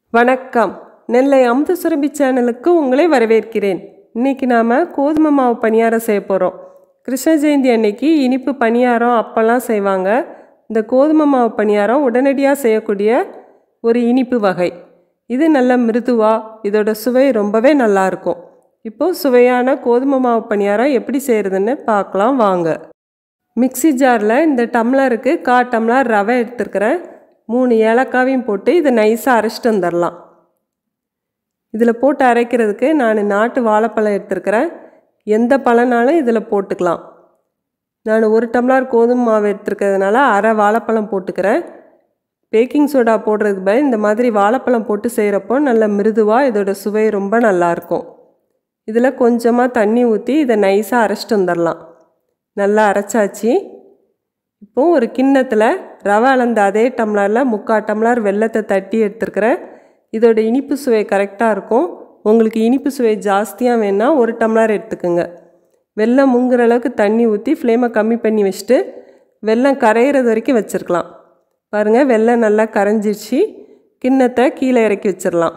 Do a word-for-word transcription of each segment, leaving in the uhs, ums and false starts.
வணக்கம். நெல்லை அமுத சுரபி சேனலுக்கு உங்களை வரவேற்கிறேன். இன்றைக்கி நாம் கோதுமை மாவு பணியாரம் செய்ய போகிறோம். கிருஷ்ண ஜெயந்தி அன்னைக்கு இனிப்பு பணியாரம் அப்பெல்லாம் செய்வாங்க. இந்த கோதுமை மாவு பணியாரம் உடனடியாக செய்யக்கூடிய ஒரு இனிப்பு வகை. இது நல்ல மிருதுவாக, இதோட சுவை ரொம்பவே நல்லாயிருக்கும். இப்போது சுவையான கோதுமை மாவு பணியாரம் எப்படி செய்கிறதுன்னு பார்க்கலாம் வாங்க. மிக்சி ஜாரில் இந்த டம்ளருக்கு கா டம்ளர் ரவை எடுத்துருக்கிறேன். மூணு ஏலக்காவையும் போட்டு இதை நைஸாக அரைச்சிட்டு வந்துடலாம். இதில் போட்டு அரைக்கிறதுக்கு நான் நாட்டு வாழைப்பழம் எடுத்துருக்கிறேன். எந்த பழனாலும் இதில் போட்டுக்கலாம். நான் ஒரு டம்ளர் கோதுமை மாவு எடுத்துருக்கிறதுனால அரை வாழைப்பழம் போட்டுக்கிறேன். பேக்கிங் சோடா போடுறதுக்கு பதில் இந்த மாதிரி வாழைப்பழம் போட்டு செய்கிறப்போ நல்ல மிருதுவாக இதோட சுவை ரொம்ப நல்லாயிருக்கும். இதில் கொஞ்சமாக தண்ணி ஊற்றி இதை நைஸாக அரைச்சிட்டு வந்துடலாம். நல்லா அரைச்சாச்சு. இப்போது ஒரு கிண்ணத்தில் ரவை அளந்த அதே டம்ளரில் முக்கால் டம்ளர் வெல்லத்தை தட்டி எடுத்துருக்கிறேன். இதோட இனிப்பு சுவை கரெக்டாக இருக்கும். உங்களுக்கு இனிப்பு சுவை ஜாஸ்தியாக வேணால் ஒரு டம்ளர் எடுத்துக்கோங்க. வெல்லம் முங்குற அளவுக்கு தண்ணி ஊற்றி ஃப்ளேமை கம்மி பண்ணி வச்சுட்டு வெல்லம் கரையிறது வரைக்கும் வச்சுருக்கலாம். பாருங்கள், வெல்லம் நல்லா கரைஞ்சிடுச்சு. கிண்ணத்தை கீழே இறக்கி வச்சிடலாம்.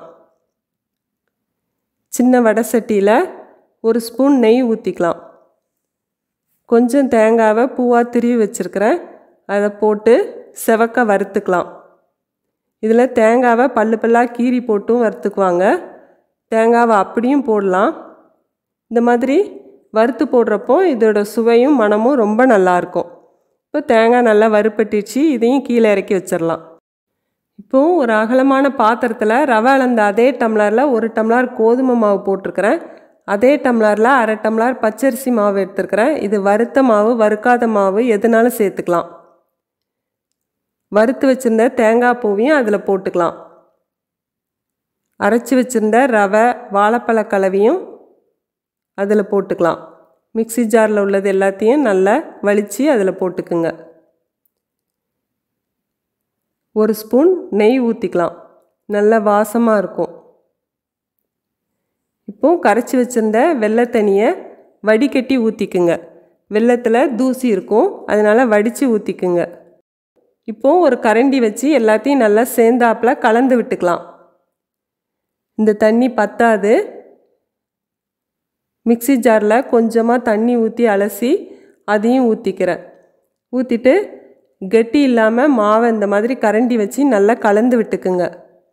சின்ன வடை சட்டியில் ஒரு ஸ்பூன் நெய் ஊற்றிக்கலாம். கொஞ்சம் தேங்காவை பூவாக திருவி வச்சுருக்கிறேன். அதை போட்டு செவக்க வறுத்துக்கலாம். இதில் தேங்காவை பல்லு பல்லாக கீறி போட்டும் வறுத்துக்குவாங்க. தேங்காவை அப்படியும் போடலாம். இந்த மாதிரி வறுத்து போடுறப்போ இதோட சுவையும் மணமும் ரொம்ப நல்லாயிருக்கும். இப்போ தேங்காய் நல்லா வறுப்பட்டுச்சு. இதையும் கீழே இறக்கி வச்சிடலாம். இப்போது ஒரு அகலமான பாத்திரத்தில் ரவை அளந்த அதே டம்ளரில் ஒரு டம்ளர் கோதுமை மாவு போட்டிருக்கிறேன். அதே டம்ளரில் அரை டம்ளர் பச்சரிசி மாவு எடுத்துருக்கிறேன். இது வறுத்த மாவு, வறுக்காத மாவு எதுனாலும் சேர்த்துக்கலாம். வறுத்து வச்சுருந்த தேங்காய் பூவையும் அதில் போட்டுக்கலாம். அரைச்சி வச்சுருந்த ரவை, வாழைப்பழ கலவையும் அதில் போட்டுக்கலாம். மிக்சி ஜாரில் உள்ளது எல்லாத்தையும் நல்லா வலித்து அதில் போட்டுக்குங்க. ஒரு ஸ்பூன் நெய் ஊற்றிக்கலாம். நல்ல வாசமாக இருக்கும். இப்போது கரைச்சி வச்சுருந்த வெள்ளத்தண்ணியை வடிகட்டி ஊற்றிக்குங்க. வெள்ளத்தில் தூசி இருக்கும், அதனால் வடித்து ஊற்றிக்குங்க. இப்போது ஒரு கரண்டி வச்சு எல்லாத்தையும் நல்லா சேர்ந்தாப்பில் கலந்து விட்டுக்கலாம். இந்த தண்ணி பத்தாது. மிக்சி ஜாரில் கொஞ்சமாக தண்ணி ஊற்றி அலசி அதையும் ஊற்றிக்கிறேன். ஊற்றிட்டு கெட்டி இல்லாமல் மாவை இந்த மாதிரி கரண்டி வச்சு நல்லா கலந்து விட்டுக்குங்க.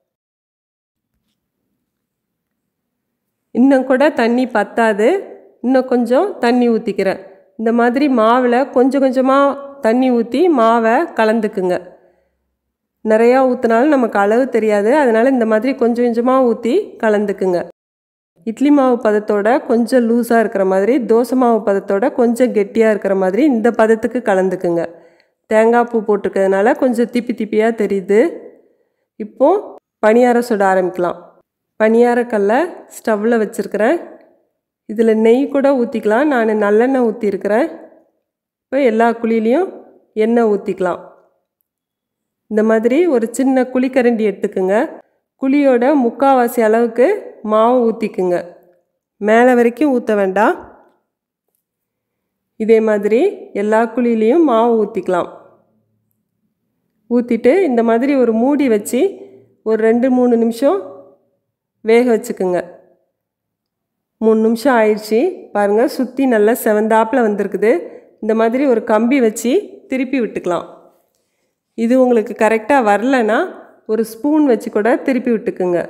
இன்னும் கூட தண்ணி பத்தாது. இன்னும் கொஞ்சம் தண்ணி ஊற்றிக்கிறேன். இந்த மாதிரி மாவில் கொஞ்சம் கொஞ்சமாக தண்ணி ஊற்றி மாவை கலந்துக்குங்க. நிறையா ஊற்றினாலும் நமக்கு அளவு தெரியாது, அதனால் இந்த மாதிரி கொஞ்சம் கொஞ்சமாக ஊற்றி கலந்துக்குங்க. இட்லி மாவு பதத்தோட கொஞ்சம் லூஸாக இருக்கிற மாதிரி, தோசை மாவு பதத்தோட கொஞ்சம் கெட்டியாக இருக்கிற மாதிரி இந்த பதத்துக்கு கலந்துக்குங்க. தேங்காய் பூ போட்டிருக்கிறதுனால கொஞ்சம் திப்பி திப்பியாக தெரியுது. இப்போது பணியாரம் சுட ஆரம்பிக்கலாம். பணியாரக்கல்லை ஸ்டவ்வில் வச்சுருக்கிறேன். இதில் நெய் கூட ஊற்றிக்கலாம். நான் நல்லெண்ணெய் ஊற்றிருக்கிறேன். இப்போ எல்லா குழியிலையும் எண்ணெய் ஊற்றிக்கலாம். இந்த மாதிரி ஒரு சின்ன குழிக்கரண்டி எடுத்துக்குங்க. குழியோட முக்கால்வாசி அளவுக்கு மாவு ஊற்றிக்குங்க. மேலே வரைக்கும் ஊற்ற வேண்டாம். இதே மாதிரி எல்லா குழியிலையும் மாவு ஊற்றிக்கலாம். ஊற்றிட்டு இந்த மாதிரி ஒரு மூடி வச்சு ஒரு ரெண்டு மூணு நிமிஷம் வேக வச்சுக்குங்க. மூணு நிமிஷம் ஆயிடுச்சு. பாருங்கள், சுற்றி நல்லா செவந்தாப்பில் வந்திருக்குது. இந்த மாதிரி ஒரு கம்பி வச்சு திருப்பி விட்டுக்கலாம். இது உங்களுக்கு கரெக்டாக வரலன்னா ஒரு ஸ்பூன் வச்சு கூட திருப்பி விட்டுக்குங்க.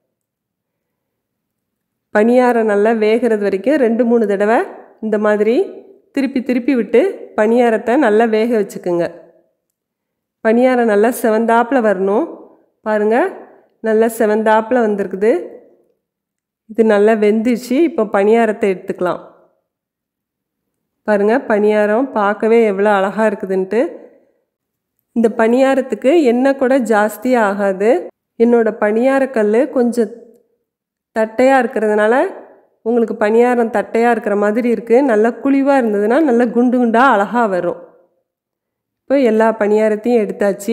பணியாரம் நல்லா வேகிறது வரைக்கும் ரெண்டு மூணு தடவை இந்த மாதிரி திருப்பி திருப்பி விட்டு பணியாரத்தை நல்லா வேக வச்சுக்குங்க. பணியாரம் நல்லா செவந்தாப்பில் வரணும். பாருங்கள், நல்லா செவந்தாப்பில் வந்திருக்குது. இது நல்லா வெந்துச்சு. இப்போ பணியாரத்தை எடுத்துக்கலாம். பாருங்கள், பணியாரம் பார்க்கவே எவ்வளோ அழகாக இருக்குதுன்ட்டு. இந்த பணியாரத்துக்கு எண்ணெய் கூட ஜாஸ்தியாக ஆகாது. என்னோடய பணியாரக்கல் கொஞ்சம் தட்டையாக இருக்கிறதுனால உங்களுக்கு பணியாரம் தட்டையாக இருக்கிற மாதிரி இருக்குது. நல்லா குழிவாக இருந்ததுன்னா நல்லா குண்டு குண்டாக அழகாக வரும். இப்போ எல்லா பணியாரத்தையும் எடுத்தாச்சு.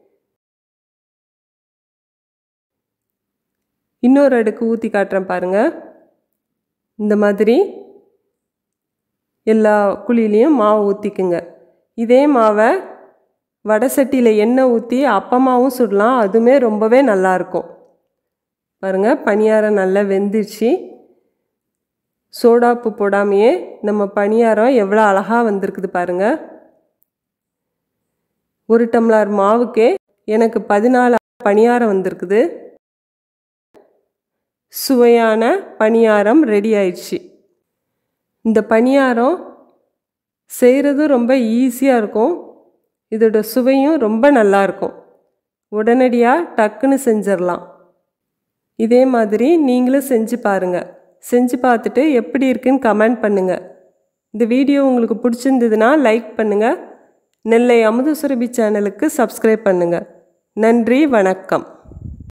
இன்னொரு அடுக்கு ஊற்றி காட்டுறேன் பாருங்கள். இந்த மாதிரி எல்லா குழியிலையும் மாவு ஊற்றிக்குங்க. இதே மாவை வடை சட்டியில் எண்ணெய் ஊற்றி அப்பமாவும் சுடலாம். அதுவுமே ரொம்பவே நல்லாயிருக்கும். பாருங்கள் பணியாரம் நல்லா வெந்துடுச்சு. சோடாப்பு போடாமையே நம்ம பணியாரம் எவ்வளோ அழகாக வந்திருக்குது பாருங்கள். ஒரு டம்ளர் மாவுக்கே எனக்கு பதினாலு பணியாரம் வந்திருக்குது. சுவையான பணியாரம் ரெடி ஆயிடுச்சு. இந்த பணியாரம் செய்கிறது ரொம்ப ஈஸியாக இருக்கும். இதோட சுவையும் ரொம்ப நல்லா இருக்கும். உடனடியாக டக்குன்னு செஞ்சிடலாம். இதே மாதிரி நீங்களும் செஞ்சு பாருங்கள். செஞ்சு பார்த்துட்டு எப்படி இருக்குன்னு கமெண்ட் பண்ணுங்கள். இந்த வீடியோ உங்களுக்கு பிடிச்சிருந்ததுன்னா லைக் பண்ணுங்கள். நெல்லை அமுத சுரபி சேனலுக்கு சப்ஸ்கிரைப் பண்ணுங்கள். நன்றி, வணக்கம்.